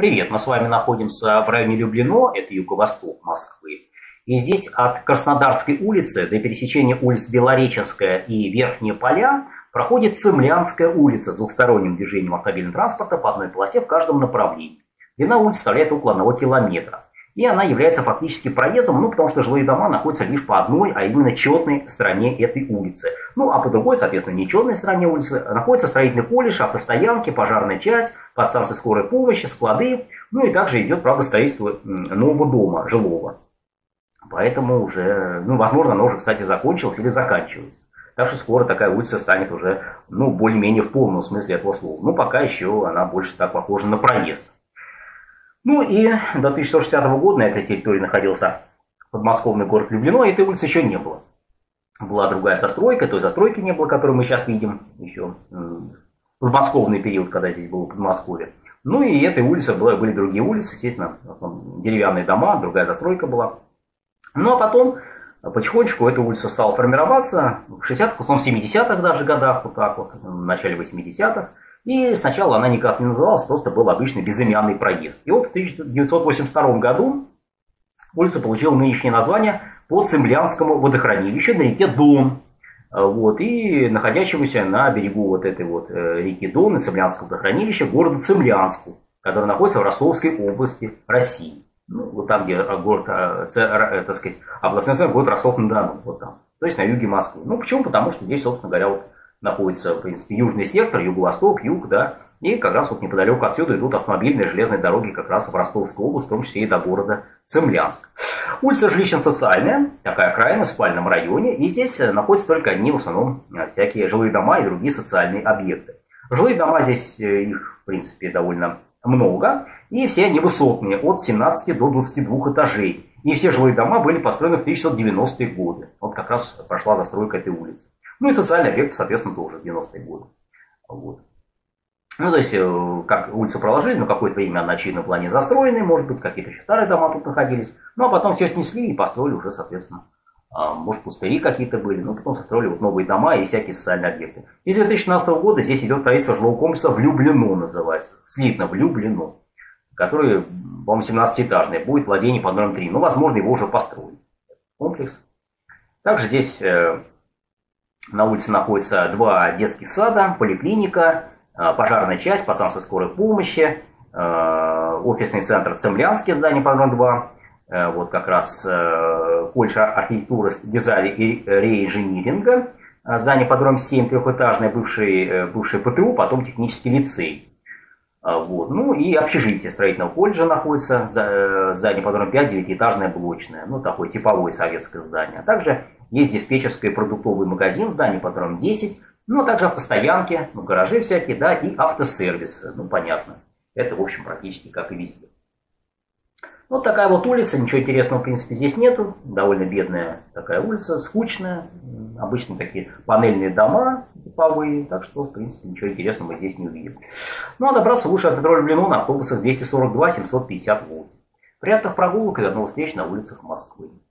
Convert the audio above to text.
Привет, мы с вами находимся в районе Люблино, это юго-восток Москвы. И здесь от Краснодарской улицы до пересечения улиц Белореченская и Верхние Поля проходит Цимлянская улица с двухсторонним движением автомобильного транспорта по одной полосе в каждом направлении. Длина улицы составляет около 1 километра. И она является фактически проездом, потому что жилые дома находятся лишь по одной, а именно четной стороне этой улицы. А по другой, соответственно, нечетной стороне улицы находится строительный колледж, автостоянки, пожарная часть, подстанции скорой помощи, склады. И также идет, правда, строительство нового дома жилого. Поэтому уже, возможно, оно уже, кстати, закончилось или заканчивается. Так что скоро такая улица станет уже, более-менее в полном смысле этого слова. Пока еще она больше так похожа на проезд. И до 1960 года на этой территории находился подмосковный город Люблино, и этой улицы еще не было. Была другая застройка, той застройки не было, которую мы сейчас видим еще в подмосковный период, когда здесь было Подмосковье. И этой улицы были другие улицы, естественно, деревянные дома, другая застройка была. А потом потихонечку эта улица стала формироваться в 60-х, в основном 70-х даже годах, в начале 80-х. И сначала она никак не называлась, просто был обычный безымянный проезд. И в 1982 году улица получила нынешнее название по Цимлянскому водохранилищу на реке Дон. И находящемуся на берегу этой реки Дон и Цимлянского водохранилища города Цимлянску, который находится в Ростовской области России. Там, где город, областной центр, город Ростов-на-Дону, там. То есть на юге Москвы. Почему? Потому что здесь, собственно говоря, находится, в принципе, южный сектор, юго-восток, юг, да, и как раз неподалеку отсюда идут автомобильные железные дороги как раз в Ростовскую область, в том числе и до города Цимлянск. Улица жилищно-социальная, такая окраина в спальном районе, и здесь находятся только одни, в основном, всякие жилые дома и другие социальные объекты. Жилые дома здесь, их, в принципе, довольно много, и все они высотные, от 17 до 22 этажей. И все жилые дома были построены в 1990-е годы. Как раз прошла застройка этой улицы. И социальные объекты, соответственно, тоже в 90-е годы. То есть, как улицу проложили, какое-то время она, очевидно, была не застроенной, может быть, какие-то еще старые дома тут находились. А потом все снесли и построили уже, соответственно, может, пустыри какие-то были, потом построили новые дома и всякие социальные объекты. И с 2016 года здесь идет строительство жилого комплекса в Люблино, называется, слитно в Люблино, который, по-моему, 17-этажный, будет владение под номером 3. Возможно, его уже построили. Комплекс. Также здесь на улице находится 2 детских сада, поликлиника, пожарная часть, подстанция скорой помощи, офисный центр Цимлянский, здание под номером 2, как раз колледж архитектуры, дизайна и реинжиниринга, здание под номером 7, трехэтажное, бывший ПТУ, потом технический лицей. И общежитие строительного колледжа находится, здание под номером 5, 9-этажное блочное, такое типовое советское здание. А также есть диспетчерский и продуктовый магазин, здание под номером 10, а также автостоянки, гаражи всякие, да, и автосервисы, понятно. Это, в общем, практически как и везде. Такая улица, ничего интересного, в принципе, здесь нету. Довольно бедная такая улица, скучная. Обычно такие панельные дома типовые, так что, в принципе, ничего интересного мы здесь не увидим. А добраться лучше от метро Люблино на автобусах 242-758. Приятных прогулок и до новых встреч на улицах Москвы.